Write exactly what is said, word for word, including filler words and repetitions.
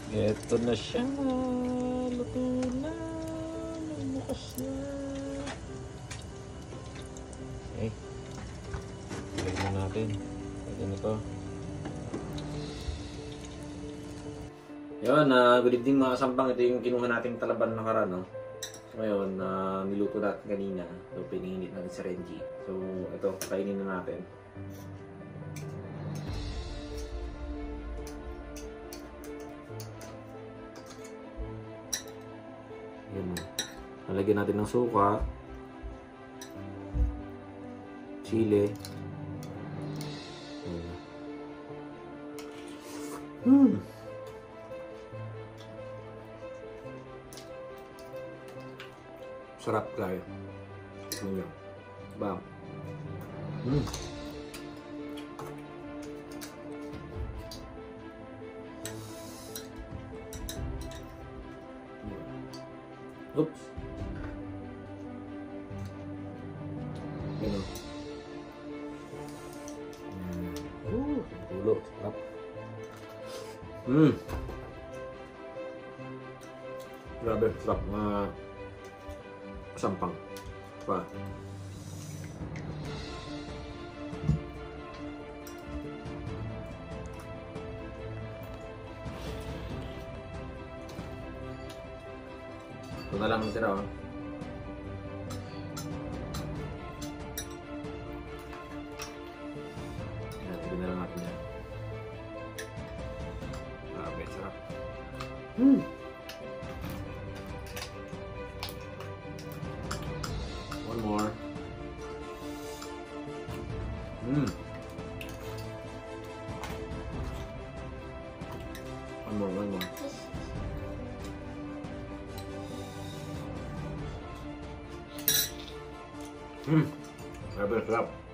Ito na siya. Luto na. Bukas na. Okay. Tignan natin. Tignan ito. Yun, uh, good evening mga kasampang. Ito yung kinuha nating talaban na karan, no? So ngayon, uh, niluto natin kanina. So pininit natin si Renji. So ito, kainin na natin. Yan. Nalagyan natin ng suka, chili. Hmm. Sarap kayo. Ano yan? Bang. Hmm. Oops. Ano? Hmm. Uh, tulo. Sarap. Hmm. Grabe, sarap mga sampang. Pa. Ito na lang ang tira, oh. Yan, ito na lang natin yan. Grabe, sarap. Hmm. One more. Hmm. One more, one more. Hmm. Grabe, sarap.